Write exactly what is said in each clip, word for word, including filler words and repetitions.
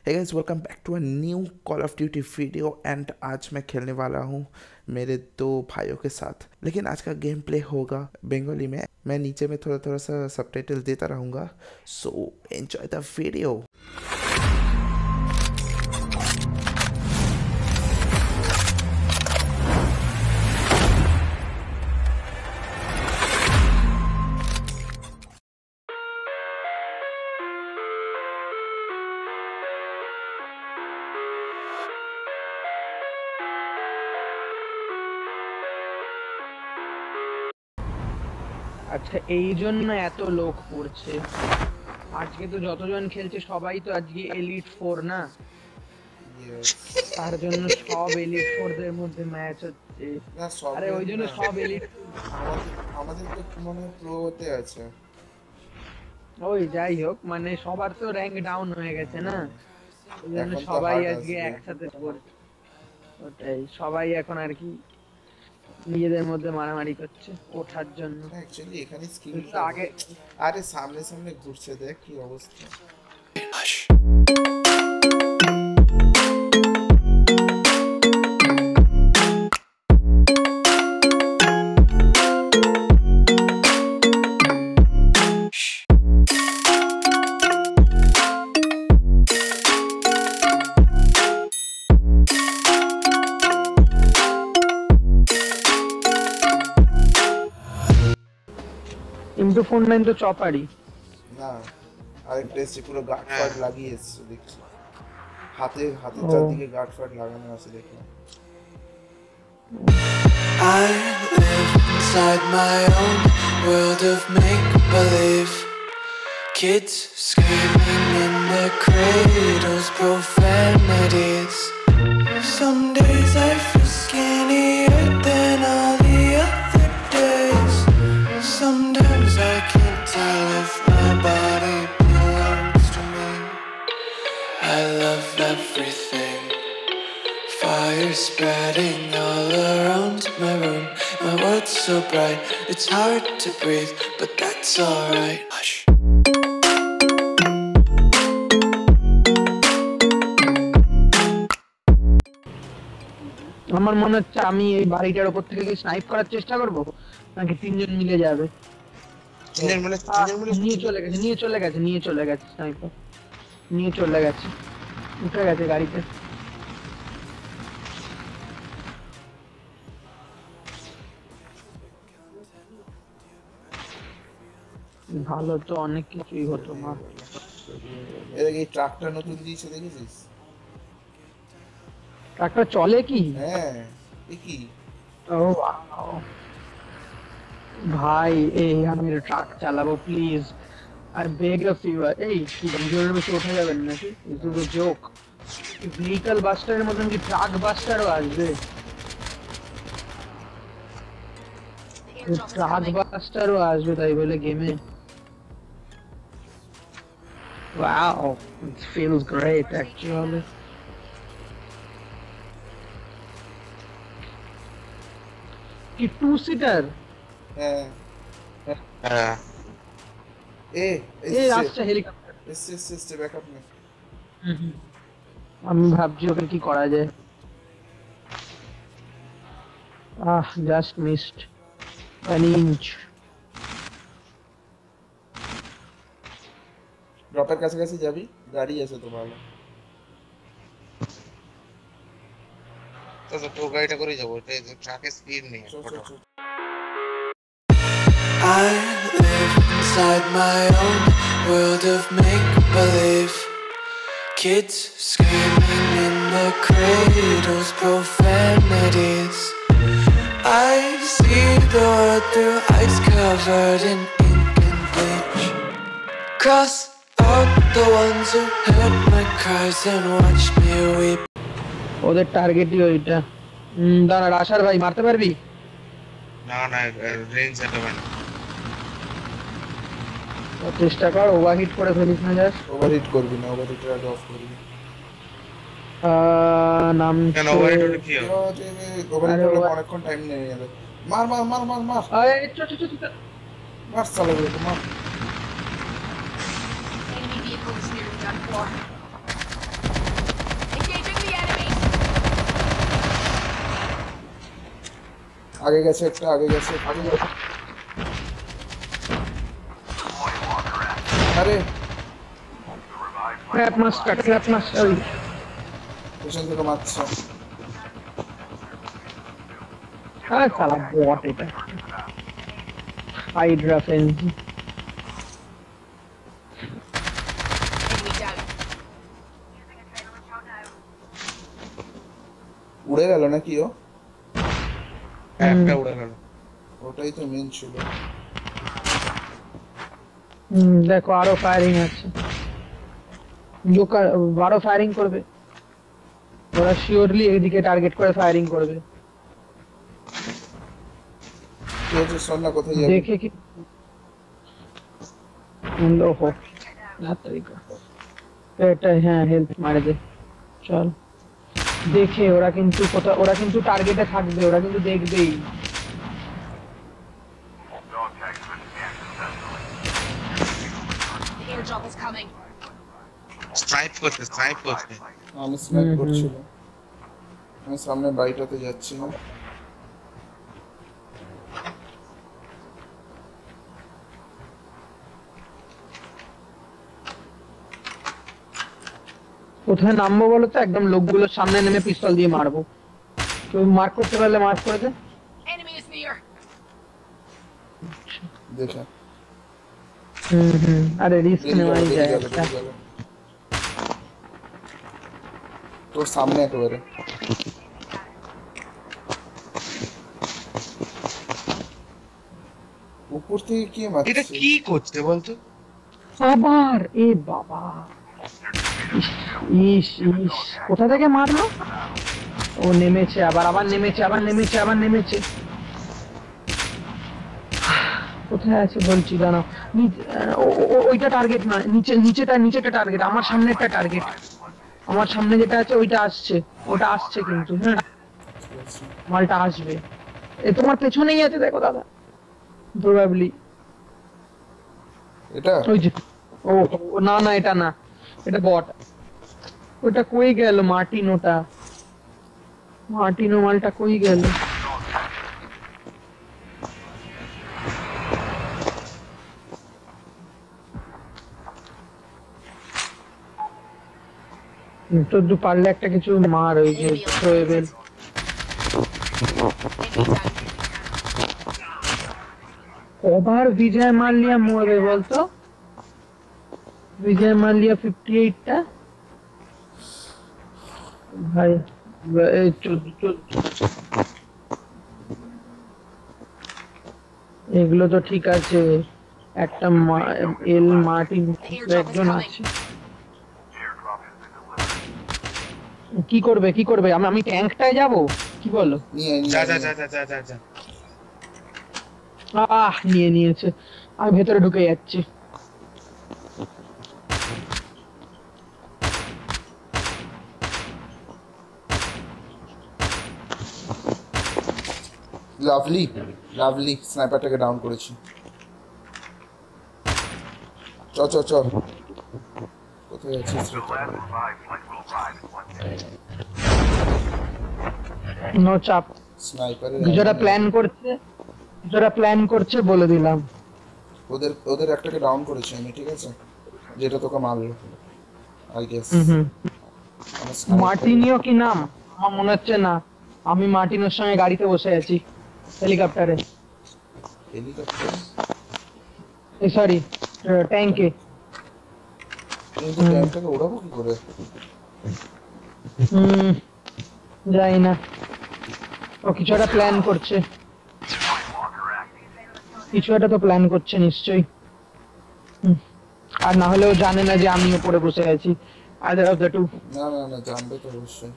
Hey guys, welcome back to a new call of duty video and आज मैं खेलने वाला हूँ मेरे दो भाइयों के साथ। लेकिन आज का गेम प्ले होगा बंगाली में। मैं नीचे में थोड़ा थोड़ा सा सबटाइटल देता रहूँगा, सो एंजॉय द वीडियो। আচ্ছা, এই জন্য এত লোক পড়ছে আজকে। তো যতজন খেলছে সবাই তো আজকে এলিট ফোর না, তার জন্য সব এলিট ফোর দের মধ্যে ম্যাচ হচ্ছে। আরে ওই জন্য সব এলিট আমাদের তো মনে হয় প্রো হতে আছে। ওই যাই হোক, মানে সবার তো র্যাঙ্ক ডাউন হয়ে গেছে না, ওই জন্য সবাই আজকে একসাথে পড়ছে। ওটাই, সবাই এখন আর কি নিজেদের মধ্যে মারামারি করছে ওঠার জন্য। অ্যাকচুয়ালি এখানে স্কিল আগে আরে সামনে সামনে ঘুরছে, দেখ কি অবস্থা। ইনটু ফোর নাইন তো চপারি না, আরেকটা এসে পুরো গার্ড ফার্ড লাগিয়ে এসছে, দেখছি হাতে হাতে চারদিকে গার্ড ফার্ড লাগানো আছে দেখলাম। I live inside my own world of make-believe. Kids screaming in their cradles, profanities. Some days I feel skinnier than all the other days. Sometimes I can't tell if my body belongs to me. I love everything. Fire spreading all around my room. My world's so bright, it's hard to breathe, but that's alright. Hush. আমার মনে হচ্ছে আমি এই বাড়িটার উপর থেকে কি snipe করার চেষ্টা করব, নাকি তিনজন মিলে যাবে? তিনজন মিলে তিনজন মিলে নিয়ে চলে গেছে নিয়ে চলে গেছে নিয়ে চলে গেছে স্নাইপার নিয়ে চলে গেছে, উঠে গেছে গাড়িতে। ভালো তো অনেক কিছুই হতো না। এর এই ট্রাকটা নতুন দিয়েছে, দেখেছিস? ট্রাকটা চলে কি? হ্যাঁ, এ কি? ও ওয়াও ভাই, এই আমি ট্রাক চালাবো প্লিজ, আর বেগ অফ ইউ। এই কি ভিডিওর বেশি ওঠা যাবে না নাকি? It is a joke. Vehicle বাস্টারের মতন কি ট্রাক বাস্টারও আসবে? ট্রাক বাস্টারও আসবে তাই বলে গেমে? Wow, it feels great actually. কি টু সিটার? হ্যাঁ হ্যাঁ। এ এই আসছে হেলিকপ্টার। এস এস এস ব্যাকআপ নে। আমি ভাবছি ওকে কি করা যায়। Ah, just missed an inch। ড্রপের কাছাকাছি যাবি, গাড়ি আছে তো ভালো। তো তো গাড়িটা করে যাবো, এটা ট্রাকের স্পিড নেই। I live inside my own world of make-believe. Kids screaming in their cradles, profanities. I see the world through ice covered in ink and bleach. Cross out the ones who heard my cries and watched me weep. ওদের টার্গেটই ওইটা। দাঁড়া, rusher ভাই মারতে পারবি? না না, range eleven. চেষ্টা কর, ওভারহিট করে ফেলিস না। জাস্ট ওভারহিট করবি না, ওভারহিট রাইড অফ করবি। নাম কেন ওভারহিট হলে কি হবে? ওভারহিট হলে অনেকক্ষণ টাইম নিয়ে যাবে। মার মার মার মার মার। এই চল চল চল মার চালাবে তো মার। Enemy vehicles near gun floor. আগে গেছে একটা, আগে গেছে, আগে গেছে। আরে ট্র্যাপ মাস্টার ট্র্যাপ মাস্টার পেছন থেকে মারছে। আরে সালা বট এটা হাইড্রা ফেন্স উড়ে গেল নাকি ও? একটা উড়ে গেল। ওটাই তো মেন ছিল। হুম দেখো আরো ফায়ারিং আছে, জোকার আরো ফায়ারিং করবে, ওরা শিওরলি এদিকে টার্গেট করে ফায়ারিং করবে। কি হচ্ছে শোন না, কোথায় যাবে? দেখে কি ওহো না তরিকা এটা, হ্যাঁ হেল্প মারে দে চল। দেখে ওরা কিন্তু কোথা, ওরা কিন্তু টার্গেটে থাকবে, ওরা কিন্তু দেখবেই। The airdrop is coming. Snipe করতে স্নাইপ করতে আমি স্নাইপ হুম, করছিল। আমি সামনে বাড়িটাতে যাচ্ছি না। কোথায় নামবো বলো তো? একদম লোকগুলোর সামনে নেমে পিস্তল দিয়ে মারবো। তুই মার্ক করতে পারলে মার্ক করে দে। Enemy is near. দেখে হুম হুম আরে রিস্ক বেরিয়ে গেল, নেওয়াই বেরিয়ে যায় গেল, একটা। বেরিয়ে গেল। তোর সামনে একেবারে। উপর থেকে কে এটা মারছে? কি করছে বলতো? আবার এ বাবা, ইস ইস কোথা থেকে মারলো? ও নেমেছে আবার, আবার নেমেছে, আবার নেমেছে, আবার নেমেছে। কোথায় আছে বলছি দাঁড়াও। নিচ- আহ, ও- ও- ওইটা টার্গেট না, নিচে নিচেটা নিচেটা টার্গেট, আমার সামনে একটা টার্গেট, আমার সামনে যেটা আছে ওইটা আসছে, ওটা আসছে কিন্তু হ্যাঁ মালটা আসবে। এ তোমার পেছনেই আছে দেখো দাদা, প্রবাবলি এটা ওই যে। ও ও, না না এটা না, এটা বট। ওটা কই গেল মার্টিনোটা? মার্টিনো মালটা কই গেল? হুম, তো দু পারলে একটা কিছু মার ওই যে থ্রোয়েবেল। Enemy down. কবার বিজয় মাল্লিয়া মরবে বলতো? বিজয় মাল্লিয়া ফিফটি এইটটা ভাই, এই চোদ্দ- চোদ্দ- এগুলো তো ঠিক আছে, একটা মা- এল মার্টিন একজন আছে। কি করবে কি করবে? আমি আমি ট্যাঙ্কটায় যাব কি বলো? নিয়ে আয়, নিয়ে যা আয়, যা নিয়ে যা আয়। যা যা যা যা আহ নিয়ে নিয়েছে, আমি ভেতরে ঢুকে যাচ্ছি। লাভলি লাভলি স্নাইপারটাকে ডাউন করেছি। চ চ চ কোথায় আছিস রে তোরা? নো চাপ, স্নাইপারের যারা প্ল্যান করছে, যারা প্ল্যান করছে বলে দিলাম। ওদের ওদের একটাকে ডাউন করেছি আমি, ঠিক আছে, যেটা তোকে মারলো আই গেস। হুম হুম মার্টিনিও কি নাম? আমার মনে হচ্ছে না, আমি মার্টিনোর সঙ্গে গাড়িতে বসে আছি হেলিকপ্টারে, হেলিকপ্টার এই সরি ট্যাঙ্কে। কিন্তু ট্যাঙ্কটাকে ওড়াবো কি করে? হুম যাই না, ও কিছু একটা প্ল্যান করছে, কিছু একটা তো প্ল্যান করছে নিশ্চয়ই। হুম, আর না হলেও জানে না যে আমি উপরে বসে আছি, আইদার অফ দ্য টু। না না না জানবে তো অবশ্যই।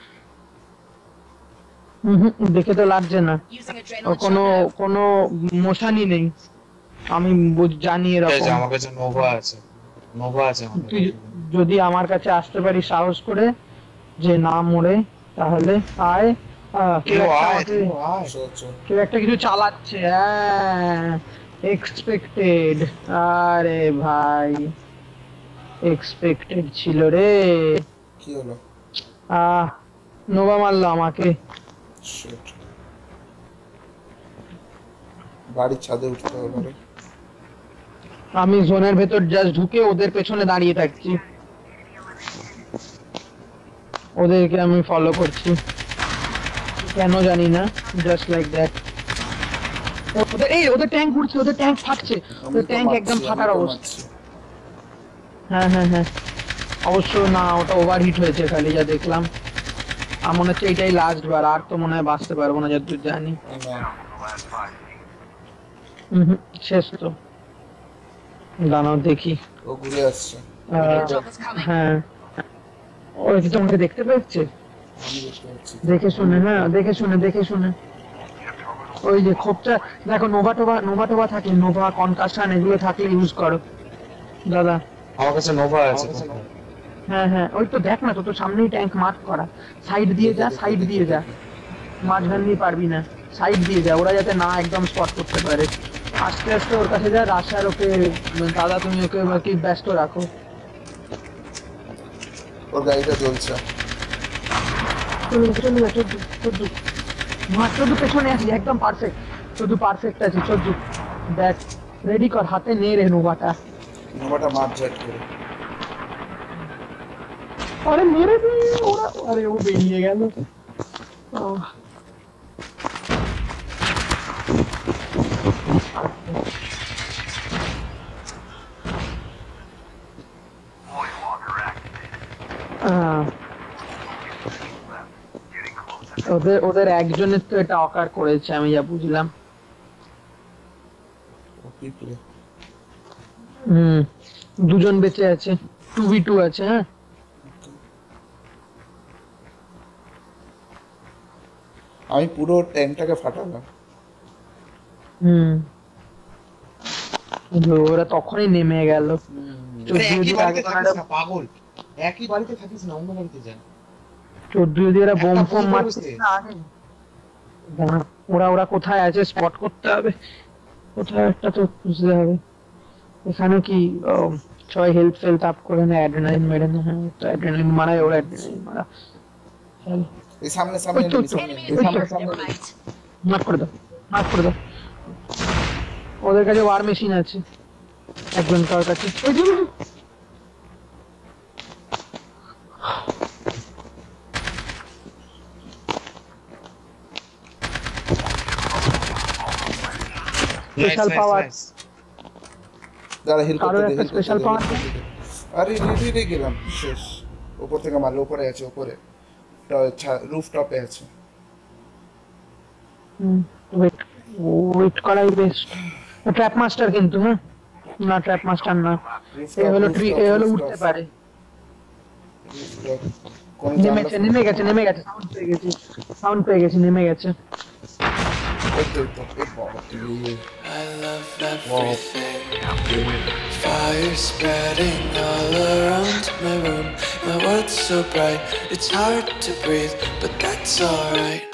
হুম হুম, দেখে তো লাগছে না, Using ওর adrenaline কোনো shot now. কোনো মোশানই নেই, আমি বুঝ- জানি ঠিক আছে, এরকম। আমার কাছে নোভা আছে, নোভা আছে আমার তুই কাছে। যদি আমার কাছে আসতে পারিস সাহস করে, যে না মরে, তাহলে আয়। আহ, কেউ তুইও একটা আয়, আমাকে- তুইও আয়। চ চ কেউ একটা কিছু চালাচ্ছে, হ্যাঁ এক্সপেক্টেড। আরে ভাই এক্সপেক্টেড ছিল রে। কি হলো? আহ নোভা মারলো আমাকে। শিট। বাড়ির ছাদে উঠতে হবে এবারে। আমি জোনের ভেতর জাস্ট ঢুকে ওদের পেছনে দাঁড়িয়ে থাকছি, ওদেরকে আমি ফলো করছি কেন জানি না, জাস্ট লাইক দ্যাট। ওদের এই ওদের ট্যাঙ্ক ঘুরছে, ওদের ট্যাঙ্ক ফাটছে, আমি ওদের তো ট্যাঙ্ক মারছি, একদম আমি ফাটার তো অবস্থা। মারছি। হ্যাঁ হ্যাঁ হ্যাঁ, অবশ্য না, ওটা ওভারহিট হয়েছে খালি যা দেখলাম। আমার মনে হচ্ছে এটাই লাস্ট বার, আর তো মনে হয় বাঁচতে পারবো না যতদূর জানি। না, হুম হুম, শেষ তো। দাঁড়াও দেখি। ও ঘুরে আসছে। আহ, Airdrop is coming. হ্যাঁ, ওই কি তোমাকে দেখতে পেয়েছে? আমি দেখতে পাচ্ছি। দেখে শুনে, হ্যাঁ দেখে শুনে দেখে শুনে। ওই যে খোপটা দেখো, নোভা টোভা নোভা টোভা থাকলে, নোভা কনকাশন এগুলো থাকলে ইউজ করো দাদা। আমার কাছে নোভা আছে। হ্যাঁ হ্যাঁ, ওই তো দেখ না, তো তো সামনেই ট্যাঙ্ক মার্ক করা, সাইড দিয়ে যা, সাইড দিয়ে যা, মাঝখান দিয়ে পারবি না, সাইড দিয়ে যা, ওরা যাতে না একদম স্পট করতে পারে। আস্তে আস্তে ওর কাছে যা, রাশার ওকে দাদা তুমি ওকে কি ব্যস্ত রাখো। ওর গাড়িটা জ্বলছে। চলে যা, চলে যা, চোদ্দো চোদ্দো মার, চোদ্দো পেছনে আছি একদম পারফেক্ট, চোদ্দো পারফেক্ট আছে, চোদ্দো দেখ রেডি কর, হাতে নে রে নোভাটা। নোভাটা মার জ্যাট করে। আরে মেরে দি ওরা, আরে ও বেরিয়ে গেল। আহ, আহ, ওদের ওদের একজনের তো এটা অকার করেছে আমি যা বুঝলাম। ও কি প্লে? হুম, দুজন বেঁচে আছে, টু ভি টু আছে। হ্যাঁ আমি পুরো ট্যাঙ্কটাকে ফাটালাম। হুম, ওরা তখনই নেমে গেল। আরে একই বাড়িতে থাকিস না পাগল, একই বাড়িতে থাকিস না, অন্য বাড়িতে যা। চোদ্দ যদি এরা বোম একটা ফোম বোম মারছে করবে। না আগে। দাঁড়া, ওরা ওরা কোথায় আছে স্পট করতে হবে, কোথায় একটা তো বুঝতে হবে। এখানে কি আহ, সবাই হেল্প ফেল্প আপ করে না, অ্যাড্রেনালিন মেরে না। হ্যাঁ তো অ্যাড্রেনালিন মারা, ওরা অ্যাড্রেনালিন মারা। চল এই সামনে সামনে ওই তো, enemy, তো। সামনে Enemy enemy। is Wait, near. wait. Never mind. মাফ করে দাও, মাফ করে দাও। ওদের কাছে ওয়ার মেশিন আছে, একজন কার কাছে। ওই যে, ওই যে। Nice, Special nice, power. nice. দাঁড়া হিল কারোর করতে দে, একটা heal করতে special দে, power heal করতে দে। আরে রেডি রে গেলাম শেষ। উপর থেকে মারলো, উপরে আছে, উপরে রুফ টপে আছে। ওয়েট ওয়েট করাই বেস্ট। ট্র্যাপ মাস্টার কিন্তু, হ্যাঁ না ট্র্যাপ মাস্টার না, এ হলো ট্রি, এ হলো উঠতে পারে। কোন নেমেছে, নেমে গেছে, নেমে গেছে, সাউন্ড পেয়ে গেছি, সাউন্ড পেয়ে গেছি, নেমে গেছে। I love everything. Fire spreading all around my room. My world's so bright, it's hard to breathe, but that's alright.